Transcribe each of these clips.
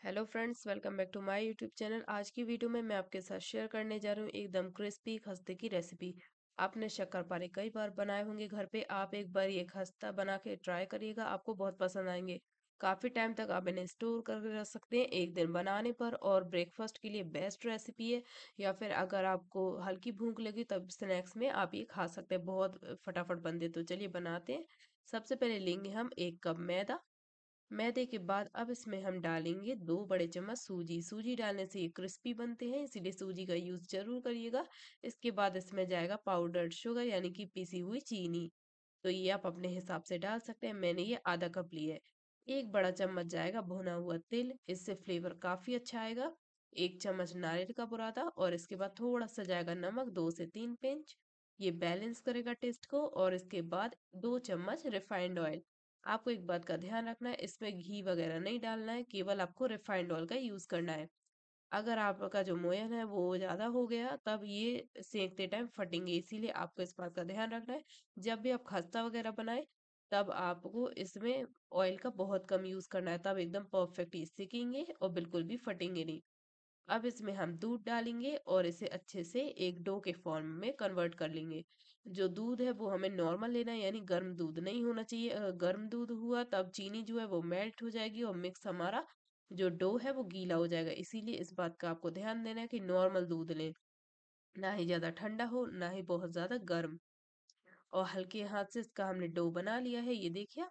Hello friends, welcome back to my YouTube channel. आज की video में मैं आपके साथ शेयर करने जा रही हूँ एकदम क्रिस्पी खस्ते की रेसिपी। आपने शक्करपारे कई बार बनाए होंगे घर पे। आप एक बार ये खस्ता बना के ट्राई करिएगा, आपको बहुत पसंद आएंगे। काफ़ी टाइम तक आप इन्हें स्टोर करके रख सकते हैं एक दिन बनाने पर, और ब्रेकफास्ट के लिए बेस्ट रेसिपी है। या फिर अगर आपको हल्की भूख लगी तब स्नैक्स में आप ये खा सकते हैं, बहुत फटाफट बनते। तो चलिए बनाते हैं। सबसे पहले लेंगे हम 1 कप मैदा। मैदे के बाद अब इसमें हम डालेंगे 2 बड़े चम्मच सूजी। सूजी डालने से ये क्रिस्पी बनते हैं, इसीलिए सूजी का यूज जरूर करिएगा। इसके बाद इसमें जाएगा पाउडर्ड शुगर यानी कि पिसी हुई चीनी। तो ये आप अपने हिसाब से डाल सकते हैं, मैंने ये आधा कप लिया है। 1 बड़ा चम्मच जाएगा भुना हुआ तिल, इससे फ्लेवर काफी अच्छा आएगा। 1 चम्मच नारियल का बुरादा, और इसके बाद थोड़ा सा जाएगा नमक, 2 से 3 पिंच। ये बैलेंस करेगा टेस्ट को। और इसके बाद 2 चम्मच रिफाइंड ऑयल। आपको एक बात का ध्यान रखना है, इसमें घी वगैरह नहीं डालना है, केवल आपको रिफाइंड ऑयल का यूज करना है। अगर आपका जो मोयन है वो ज्यादा हो गया तब ये सेकते टाइम फटेंगे, इसीलिए आपको इस बात का ध्यान रखना है। जब भी आप खस्ता वगैरह बनाए तब आपको इसमें ऑयल का बहुत कम यूज करना है, तब एकदम परफेक्टली सीखेंगे और बिल्कुल भी फटेंगे नहीं। अब इसमें हम दूध डालेंगे और इसे अच्छे से एक डो के फॉर्म में कन्वर्ट कर लेंगे। जो दूध है वो हमें नॉर्मल लेना है, यानी गर्म दूध नहीं होना चाहिए। अगर गर्म दूध हुआ तब चीनी जो है वो मेल्ट हो जाएगी और मिक्स हमारा जो डो है वो गीला हो जाएगा। इसीलिए इस बात का आपको ध्यान देना है कि नॉर्मल दूध लें, ना ही ज्यादा ठंडा हो ना ही बहुत ज्यादा गर्म। और हल्के हाथ से इसका हमने डो बना लिया है, ये देखिए।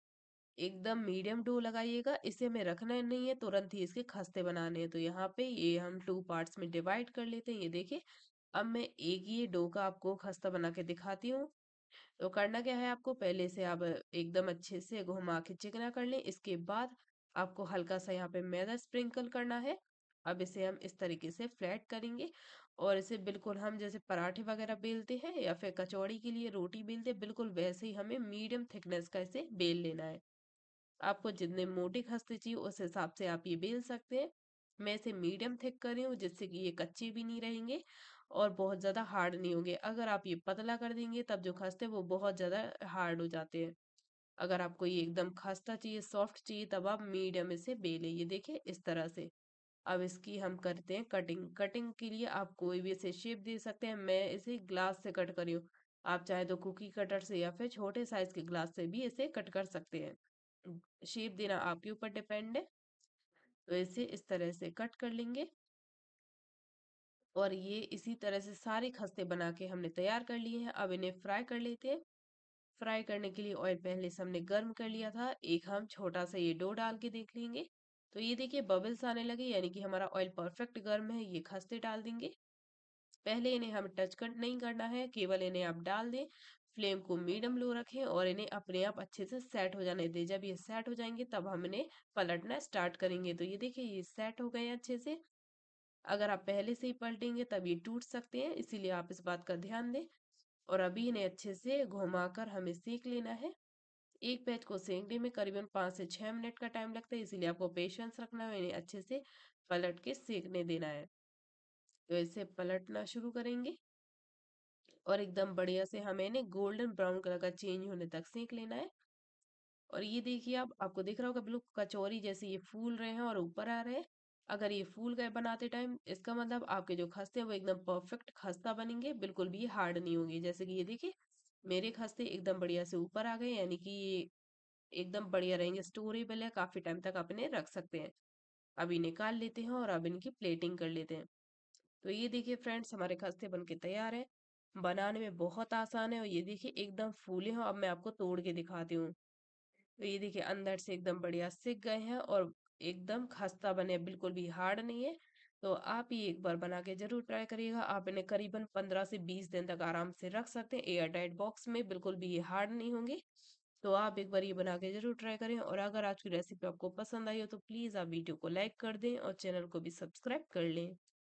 एकदम मीडियम डो लगाइएगा, इसे हमें रखना नहीं है, तुरंत ही इसके खस्ते बनाने हैं। तो यहाँ पे ये हम 2 पार्ट्स में डिवाइड कर लेते हैं, ये देखिए। अब मैं एक ये डो का आपको खस्ता बना के दिखाती हूँ। तो करना क्या है, आपको पहले से आप एकदम अच्छे से घुमा के चिकना कर लें। इसके बाद आपको हल्का सा यहाँ पे मैदा स्प्रिंकल करना है। अब इसे हम इस तरीके से फ्लैट करेंगे, और इसे बिल्कुल हम जैसे पराठे वगैरह बेलते हैं या फिर कचौड़ी के लिए रोटी बेलते हैं, बिल्कुल वैसे ही हमें मीडियम थिकनेस का इसे बेल लेना है। आपको जितने मोटे खस्ते चाहिए उस हिसाब से आप ये बेल सकते हैं। मैं इसे मीडियम थिक कर रही हूँ, जिससे कि ये कच्चे भी नहीं रहेंगे और बहुत ज़्यादा हार्ड नहीं होंगे। अगर आप ये पतला कर देंगे तब जो खस्ते हैं वो बहुत ज़्यादा हार्ड हो जाते हैं। अगर आपको ये एकदम खस्ता चाहिए, सॉफ्ट चाहिए, तब आप मीडियम इसे बेलें, ये देखिए इस तरह से। अब इसकी हम करते हैं कटिंग। कटिंग के लिए आप कोई भी इसे शेप दे सकते हैं, मैं इसे ग्लास से कट कर रही हूँ। आप चाहे तो कुकी कटर से या फिर छोटे साइज के ग्लास से भी इसे कट कर सकते हैं। शेप देना आपके ऊपर डिपेंड है। तो इसे इस तरह से कट कर लेंगे, और ये इसी तरह से सारे खस्ते बना के हमने तैयार कर लिए हैं। अब इन्हें फ्राई कर लेते हैं। फ्राई करने के लिए ऑयल पहले से हमने गर्म कर लिया था। एक हम छोटा सा ये डो डाल के देख लेंगे। तो ये देखिए बबल्स आने लगे, यानी कि हमारा ऑयल परफेक्ट गर्म है। ये खस्ते डाल देंगे। पहले इन्हें हम टच कर नहीं करना है, केवल इन्हें आप डाल दें। फ्लेम को मीडियम लो रखें और इन्हें अपने आप अच्छे से सेट हो जाने दें। जब ये सेट हो जाएंगे तब हम इन्हें पलटना स्टार्ट करेंगे। तो ये देखिए ये सेट हो गए हैं अच्छे से। अगर आप पहले से ही पलटेंगे तब ये टूट सकते हैं, इसीलिए आप इस बात का ध्यान दें। और अभी इन्हें अच्छे से घुमाकर हमें सेक लेना है। एक बैच को सेकने में करीबन 5 से 6 मिनट का टाइम लगता है, इसीलिए आपको पेशेंस रखना है, इन्हें अच्छे से पलट के सेकने देना है। तो इसे पलटना शुरू करेंगे, और एकदम बढ़िया से हमें इन्हें गोल्डन ब्राउन कलर का चेंज होने तक सेक लेना है। और ये देखिए, अब आपको दिख रहा होगा बिल्कुल कचौरी जैसे ये फूल रहे हैं और ऊपर आ रहे हैं। अगर ये फूल गए बनाते टाइम, इसका मतलब आपके जो खस्ते हैं वो एकदम परफेक्ट खस्ता बनेंगे, बिल्कुल भी हार्ड नहीं होंगे। जैसे कि ये देखिए मेरे खस्ते एकदम बढ़िया से ऊपर आ गए, यानी कि ये एकदम बढ़िया रहेंगे, स्टोरेबल है, काफी टाइम तक आप इन्हें रख सकते हैं। अभी निकाल लेते हैं और अब इनकी प्लेटिंग कर लेते हैं। तो ये देखिए फ्रेंड्स, हमारे खस्ते बन के तैयार है। बनाने में बहुत आसान है, और ये देखिए एकदम फूले हैं। अब मैं आपको तोड़ के दिखाती हूँ। तो ये देखिए अंदर से एकदम बढ़िया सिक गए हैं और एकदम खस्ता बने हैं, बिल्कुल भी हार्ड नहीं है। तो आप ये एक बार बना के जरूर ट्राई करिएगा। आप इन्हें करीबन 15 से 20 दिन तक आराम से रख सकते हैं एयर टाइट बॉक्स में, बिल्कुल भी ये हार्ड नहीं होंगे। तो आप एक बार ये बना के जरूर ट्राई करें। और अगर आज की रेसिपी आपको पसंद आई हो तो प्लीज़ आप वीडियो को लाइक कर दें और चैनल को भी सब्सक्राइब कर लें।